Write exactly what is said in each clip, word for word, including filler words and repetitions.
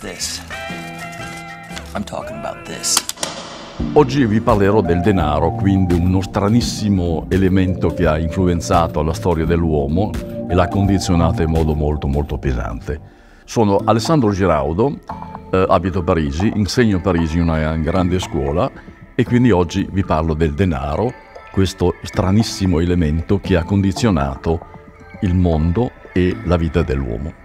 this. I'm talking about this. Oggi vi parlerò del denaro, quindi uno stranissimo elemento che ha influenzato la storia dell'uomo e l'ha condizionata in modo molto molto pesante. Sono Alessandro Giraudo, eh, abito a Parigi, insegno a Parigi in una grande scuola e quindi oggi vi parlo del denaro, questo stranissimo elemento che ha condizionato il mondo e la vita dell'uomo.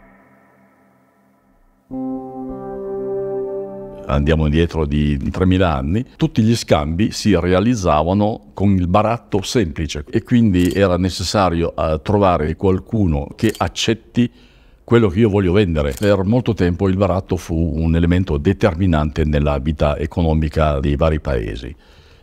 Andiamo indietro di tremila anni, tutti gli scambi si realizzavano con il baratto semplice e quindi era necessario uh, trovare qualcuno che accetti quello che io voglio vendere. Per molto tempo il baratto fu un elemento determinante nella vita economica dei vari paesi.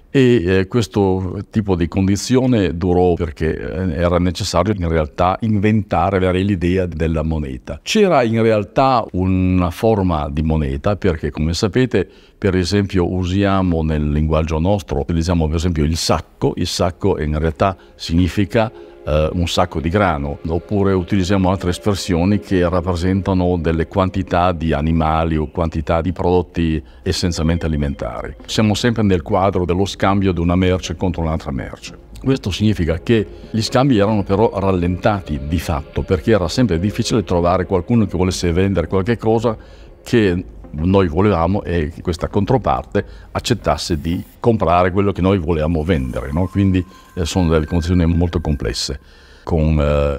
E eh, questo tipo di condizione durò perché eh, era necessario in realtà inventare, avere l'idea della moneta. C'era in realtà una forma di moneta perché, come sapete, per esempio usiamo nel linguaggio nostro, utilizziamo per esempio il sacco, il sacco in realtà significa Uh, un sacco di grano, oppure utilizziamo altre espressioni che rappresentano delle quantità di animali o quantità di prodotti essenzialmente alimentari. Siamo sempre nel quadro dello scambio di una merce contro un'altra merce. Questo significa che gli scambi erano però rallentati di fatto, perché era sempre difficile trovare qualcuno che volesse vendere qualche cosa che noi volevamo e che questa controparte accettasse di comprare quello che noi volevamo vendere, no? Quindi eh, sono delle condizioni molto complesse. Con eh,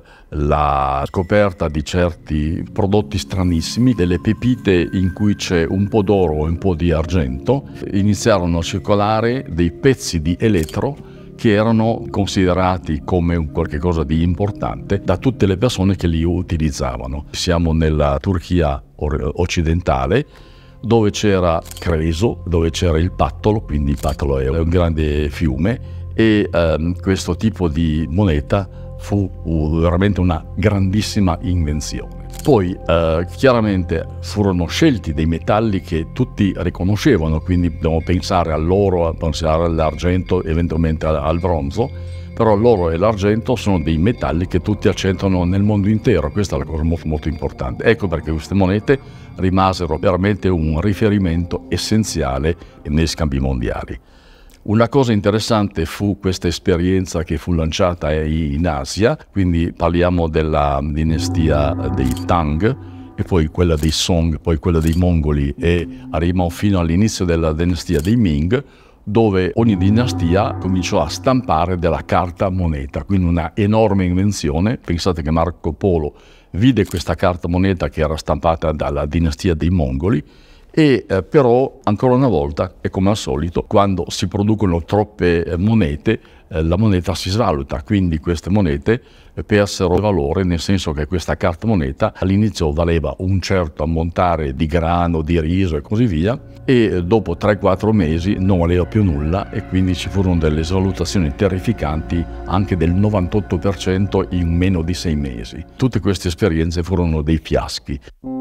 la scoperta di certi prodotti stranissimi, delle pepite in cui c'è un po' d'oro e un po' di argento, iniziarono a circolare dei pezzi di elettro che erano considerati come un qualche cosa di importante da tutte le persone che li utilizzavano. Siamo nella Turchia occidentale, dove c'era Creso, dove c'era il Pattolo, quindi il Pattolo è un grande fiume, e ehm, questo tipo di moneta fu uh, veramente una grandissima invenzione. Poi eh, chiaramente furono scelti dei metalli che tutti riconoscevano, quindi dobbiamo pensare all'oro, pensare all'argento, eventualmente al, al bronzo, però l'oro e l'argento sono dei metalli che tutti accettano nel mondo intero. Questa è la cosa molto, molto importante. Ecco perché queste monete rimasero veramente un riferimento essenziale negli scambi mondiali. Una cosa interessante fu questa esperienza che fu lanciata in Asia, quindi parliamo della dinastia dei Tang e poi quella dei Song, poi quella dei Mongoli e arriviamo fino all'inizio della dinastia dei Ming, dove ogni dinastia cominciò a stampare della carta moneta, quindi una enorme invenzione. Pensate che Marco Polo vide questa carta moneta che era stampata dalla dinastia dei Mongoli e eh, però ancora una volta, e come al solito, quando si producono troppe eh, monete, eh, la moneta si svaluta, quindi queste monete eh, persero valore, nel senso che questa carta moneta all'inizio valeva un certo ammontare di grano, di riso e così via, e eh, dopo tre quattro mesi non valeva più nulla e quindi ci furono delle svalutazioni terrificanti anche del novantotto per cento in meno di sei mesi. Tutte queste esperienze furono dei fiaschi.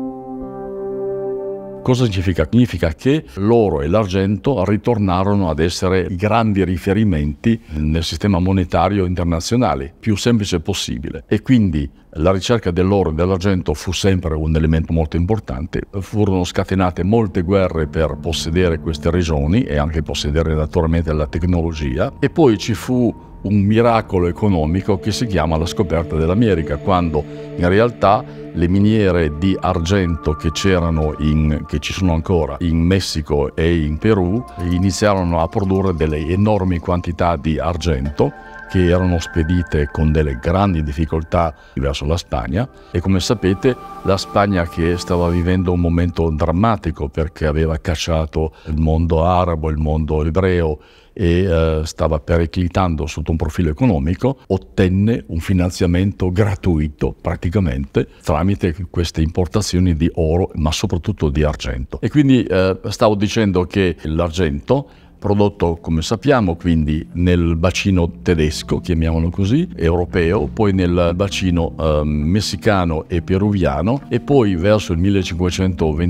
Cosa significa? Significa che l'oro e l'argento ritornarono ad essere i grandi riferimenti nel sistema monetario internazionale, più semplice possibile. E quindi la ricerca dell'oro e dell'argento fu sempre un elemento molto importante. Furono scatenate molte guerre per possedere queste regioni e anche possedere naturalmente la tecnologia. E poi ci fu un miracolo economico che si chiama la scoperta dell'America, quando in realtà le miniere di argento che c'erano in, che ci sono ancora in Messico e in Perù iniziarono a produrre delle enormi quantità di argento che erano spedite con delle grandi difficoltà verso la Spagna. E come sapete la Spagna, che stava vivendo un momento drammatico perché aveva cacciato il mondo arabo, il mondo ebreo e eh, stava periclitando sotto un profilo economico, ottenne un finanziamento gratuito praticamente tramite queste importazioni di oro ma soprattutto di argento. E quindi eh, stavo dicendo che l'argento, prodotto come sappiamo quindi nel bacino tedesco, chiamiamolo così, europeo, poi nel bacino eh, messicano e peruviano, e poi verso il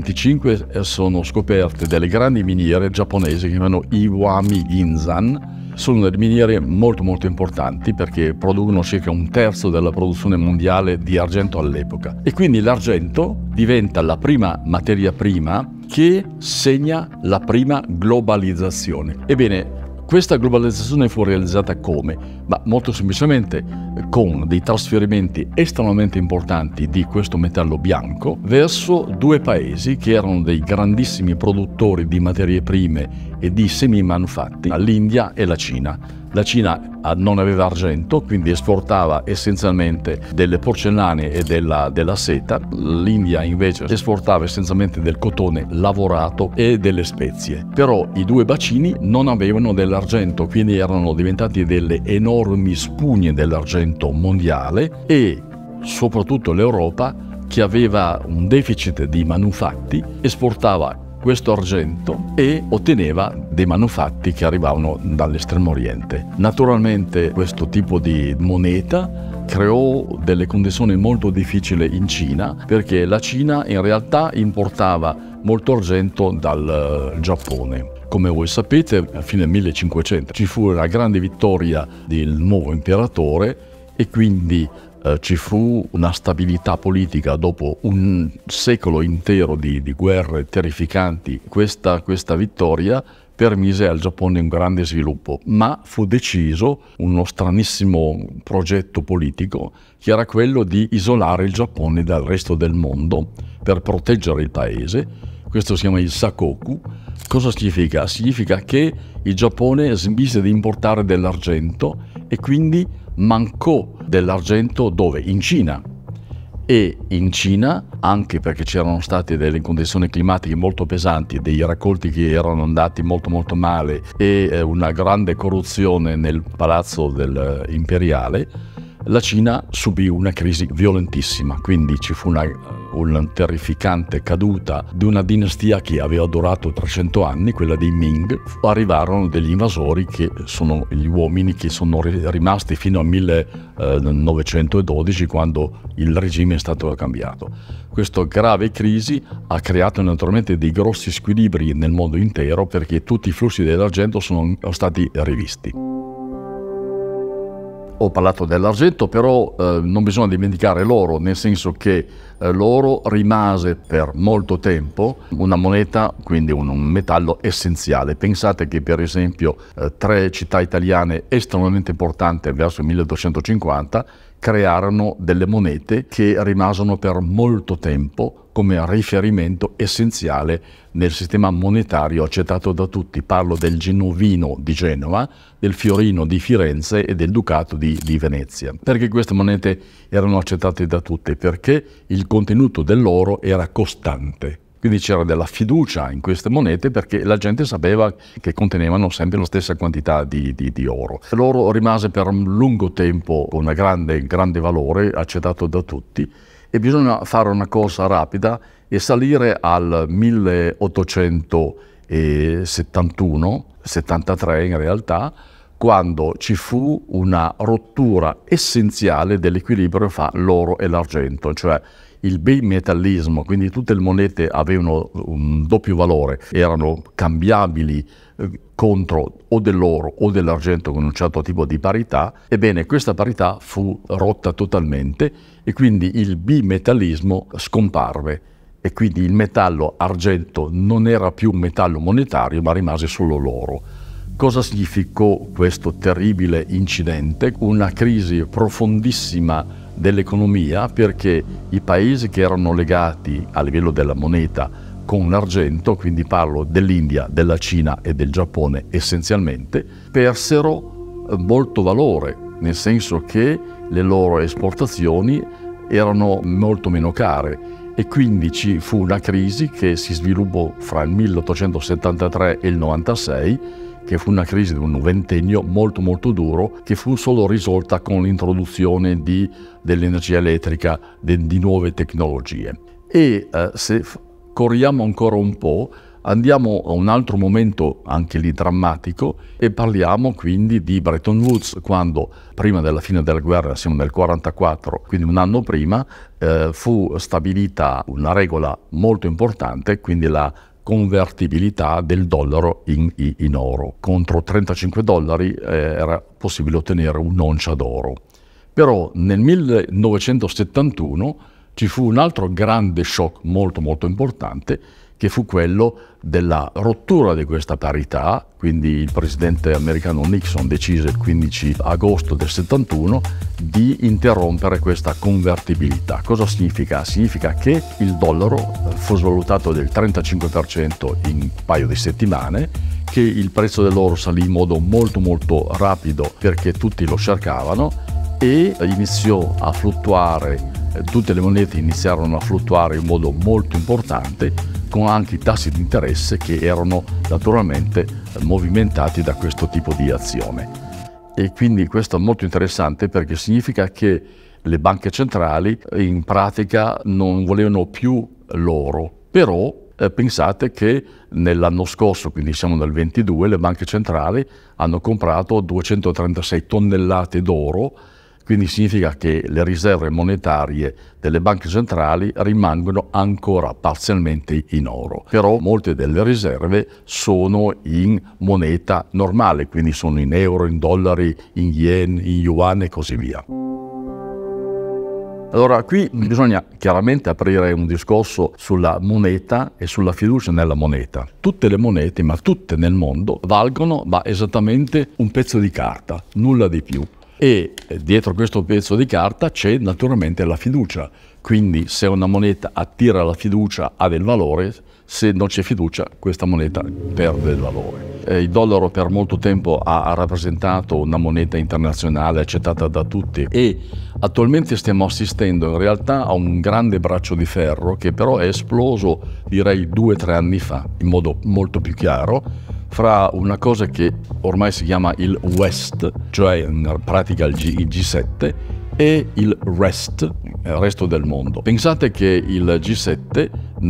millecinquecentoventicinque sono scoperte delle grandi miniere giapponesi che chiamano Iwami Ginzan, sono delle miniere molto molto importanti perché producono circa un terzo della produzione mondiale di argento all'epoca. E quindi l'argento diventa la prima materia prima che segna la prima globalizzazione. Ebbene, questa globalizzazione fu realizzata come? Ma molto semplicemente con dei trasferimenti estremamente importanti di questo metallo bianco verso due paesi che erano dei grandissimi produttori di materie prime e di semi-manufatti, l'India e la Cina. La Cina non aveva argento, quindi esportava essenzialmente delle porcellane e della, della seta. L'India invece esportava essenzialmente del cotone lavorato e delle spezie. Però i due bacini non avevano dell'argento, quindi erano diventati delle enormi spugne dell'argento mondiale e soprattutto l'Europa, che aveva un deficit di manufatti, esportava questo argento e otteneva dei manufatti che arrivavano dall'estremo oriente. Naturalmente questo tipo di moneta creò delle condizioni molto difficili in Cina, perché la Cina in realtà importava molto argento dal Giappone. Come voi sapete, a fine millecinquecento ci fu la grande vittoria del nuovo imperatore e quindi Uh, ci fu una stabilità politica dopo un secolo intero di, di guerre terrificanti. Questa, questa vittoria permise al Giappone un grande sviluppo, ma fu deciso uno stranissimo progetto politico che era quello di isolare il Giappone dal resto del mondo per proteggere il paese. Questo si chiama il Sakoku. Cosa significa? Significa che il Giappone smise di importare dell'argento e quindi mancò dell'argento dove? In Cina. E in Cina, anche perché c'erano state delle condizioni climatiche molto pesanti, dei raccolti che erano andati molto molto male e una grande corruzione nel palazzo del imperiale, la Cina subì una crisi violentissima, quindi ci fu una, una terrificante caduta di una dinastia che aveva durato trecento anni, quella dei Ming. Arrivarono degli invasori che sono gli uomini che sono rimasti fino al millenovecentododici, quando il regime è stato cambiato. Questa grave crisi ha creato naturalmente dei grossi squilibri nel mondo intero, perché tutti i flussi dell'argento sono stati rivisti. Ho parlato dell'argento, però eh, non bisogna dimenticare l'oro, nel senso che eh, l'oro rimase per molto tempo una moneta, quindi un, un metallo essenziale. Pensate che per esempio eh, tre città italiane estremamente importanti verso il milleduecentocinquanta crearono delle monete che rimasero per molto tempo come riferimento essenziale nel sistema monetario accettato da tutti. Parlo del genovino di Genova, del fiorino di Firenze e del ducato di, di Venezia. Perché queste monete erano accettate da tutti? Perché il contenuto dell'oro era costante. Quindi c'era della fiducia in queste monete, perché la gente sapeva che contenevano sempre la stessa quantità di, di, di oro. L'oro rimase per un lungo tempo con un grande, grande valore, accettato da tutti, e bisogna fare una cosa rapida e salire al milleottocentosettantuno, settantatré in realtà, quando ci fu una rottura essenziale dell'equilibrio fra l'oro e l'argento, cioè il bimetallismo, quindi tutte le monete avevano un doppio valore, erano cambiabili eh, contro o dell'oro o dell'argento con un certo tipo di parità. Ebbene, questa parità fu rotta totalmente e quindi il bimetallismo scomparve e quindi il metallo argento non era più un metallo monetario, ma rimase solo l'oro. Cosa significò questo terribile incidente? Una crisi profondissima dell'economia, perché i paesi che erano legati a livello della moneta con l'argento, quindi parlo dell'India, della Cina e del Giappone essenzialmente, persero molto valore, nel senso che le loro esportazioni erano molto meno care e quindi ci fu una crisi che si sviluppò fra il milleottocentosettantatré e il novantasei, che fu una crisi di un ventennio molto molto duro, che fu solo risolta con l'introduzione di, dell'energia elettrica, de, di nuove tecnologie. E eh, se corriamo ancora un po', andiamo a un altro momento anche lì drammatico e parliamo quindi di Bretton Woods, quando prima della fine della guerra, siamo nel quarantaquattro, quindi un anno prima, eh, fu stabilita una regola molto importante, quindi la convertibilità del dollaro in, in oro. Contro trentacinque dollari eh, era possibile ottenere un'oncia d'oro. Però nel millenovecentosettantuno ci fu un altro grande shock molto molto importante, che fu quello della rottura di questa parità. Quindi il presidente americano Nixon decise il quindici agosto del settantuno di interrompere questa convertibilità. Cosa significa? Significa che il dollaro fu svalutato del trentacinque per cento in un paio di settimane, che il prezzo dell'oro salì in modo molto molto rapido perché tutti lo cercavano e iniziò a fluttuare, tutte le monete iniziarono a fluttuare in modo molto importante, con anche i tassi di interesse che erano naturalmente movimentati da questo tipo di azione. E quindi questo è molto interessante perché significa che le banche centrali in pratica non volevano più l'oro, però eh, pensate che nell'anno scorso, quindi siamo nel ventidue, le banche centrali hanno comprato duecentotrentasei tonnellate d'oro. Quindi significa che le riserve monetarie delle banche centrali rimangono ancora parzialmente in oro. Però molte delle riserve sono in moneta normale, quindi sono in euro, in dollari, in yen, in yuan e così via. Allora qui bisogna chiaramente aprire un discorso sulla moneta e sulla fiducia nella moneta. Tutte le monete, ma tutte nel mondo, valgono ma esattamente un pezzo di carta, nulla di più. E dietro questo pezzo di carta c'è naturalmente la fiducia. Quindi se una moneta attira la fiducia ha del valore, se non c'è fiducia questa moneta perde il valore. Eh, il dollaro per molto tempo ha rappresentato una moneta internazionale accettata da tutti e attualmente stiamo assistendo in realtà a un grande braccio di ferro che però è esploso direi due o tre anni fa in modo molto più chiaro, fra una cosa che ormai si chiama il West, cioè in pratica il, G, il G sette, e il Rest, il resto del mondo. Pensate che il G sette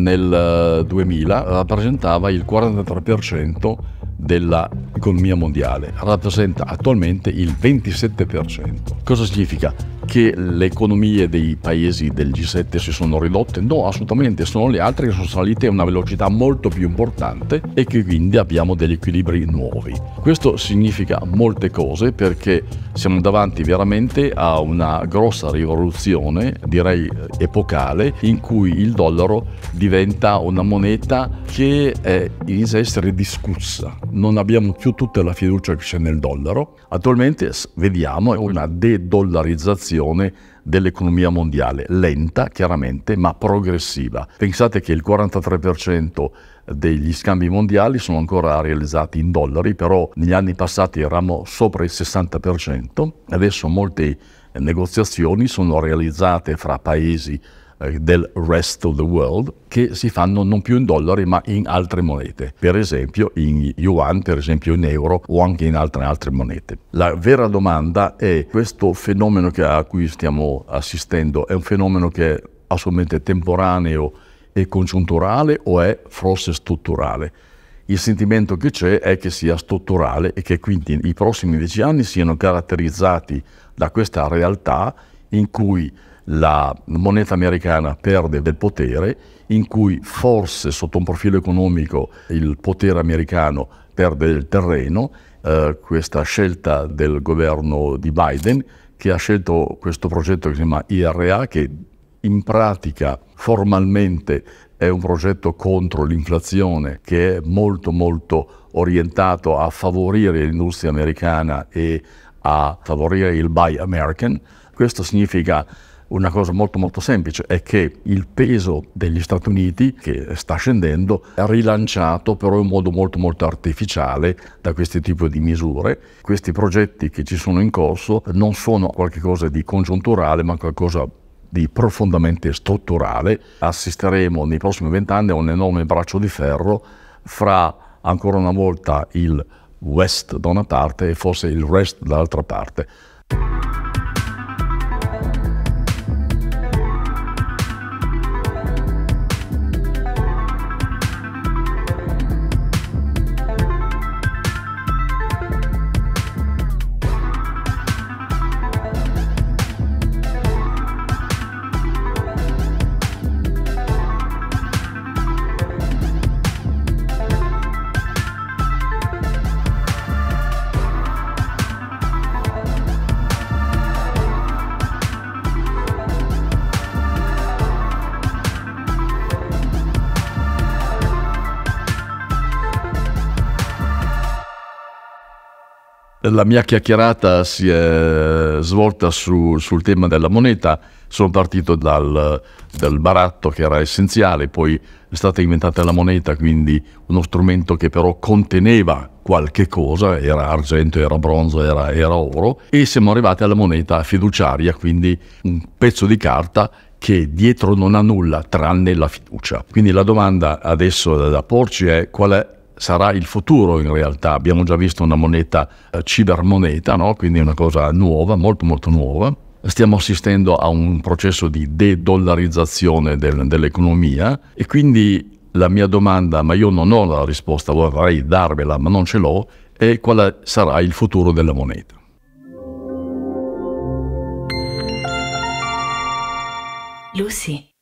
nel duemila rappresentava il quarantatré per cento dell'economia mondiale, rappresenta attualmente il ventisette per cento. Cosa significa? Che le economie dei paesi del G sette si sono ridotte? No, assolutamente, sono le altre che sono salite a una velocità molto più importante e che quindi abbiamo degli equilibri nuovi. Questo significa molte cose perché siamo davanti veramente a una grossa rivoluzione, direi epocale, in cui il dollaro diventa una moneta che è, inizia a essere discussa. Non abbiamo più tutta la fiducia che c'è nel dollaro. Attualmente vediamo una de-dollarizzazione dell'economia mondiale, lenta chiaramente ma progressiva. Pensate che il quarantatré per cento degli scambi mondiali sono ancora realizzati in dollari, però negli anni passati eravamo sopra il sessanta per cento, adesso molte negoziazioni sono realizzate fra paesi del rest of the world che si fanno non più in dollari ma in altre monete, per esempio in yuan, per esempio in euro o anche in altre altre monete. La vera domanda è: questo fenomeno che, a cui stiamo assistendo è un fenomeno che è assolutamente temporaneo e congiunturale o è forse strutturale? Il sentimento che c'è è che sia strutturale e che quindi i prossimi dieci anni siano caratterizzati da questa realtà in cui la moneta americana perde del potere, in cui forse sotto un profilo economico il potere americano perde del terreno, eh, questa scelta del governo di Biden che ha scelto questo progetto che si chiama I R A, che in pratica formalmente è un progetto contro l'inflazione, che è molto molto orientato a favorire l'industria americana e a favorire il Buy American. Questo significa una cosa molto molto semplice, è che il peso degli Stati Uniti, che sta scendendo, è rilanciato però in modo molto molto artificiale da questi tipi di misure. Questi progetti che ci sono in corso non sono qualcosa di congiunturale ma qualcosa di profondamente strutturale. Assisteremo nei prossimi vent'anni a un enorme braccio di ferro fra ancora una volta il West da una parte e forse il Rest dall'altra parte. La mia chiacchierata si è svolta su, sul tema della moneta. Sono partito dal, dal baratto, che era essenziale, poi è stata inventata la moneta, quindi uno strumento che però conteneva qualche cosa, era argento, era bronzo, era, era oro, e siamo arrivati alla moneta fiduciaria, quindi un pezzo di carta che dietro non ha nulla tranne la fiducia. Quindi la domanda adesso da porci è: qual è sarà il futuro? In realtà abbiamo già visto una moneta eh, cibermoneta, no? Quindi una cosa nuova, molto molto nuova. Stiamo assistendo a un processo di de-dollarizzazione del, dell'economia, e quindi la mia domanda, ma io non ho la risposta, vorrei darvela ma non ce l'ho, è: quale sarà il futuro della moneta? Lucy.